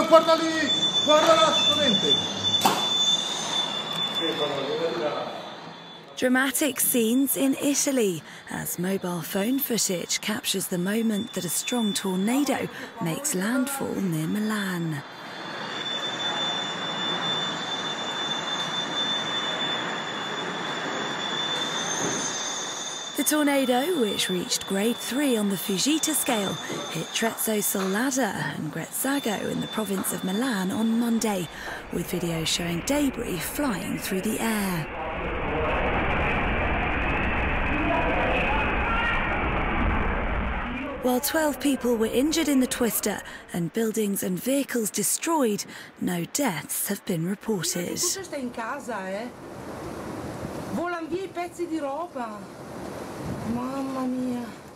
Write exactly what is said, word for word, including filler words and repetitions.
porta lì! Guarda là, potente! Dramatic scenes in Italy as mobile phone footage captures the moment that a strong tornado makes landfall near Milan. The tornado, which reached grade three on the Fujita scale, hit Trezzo Soll'Adda and Grezzago in the province of Milan on Monday, with videos showing debris flying through the air. While twelve people were injured in the twister and buildings and vehicles destroyed, no deaths have been reported. Tutto sta in casa, eh? Volano via I pezzi di roba. Mamma mia.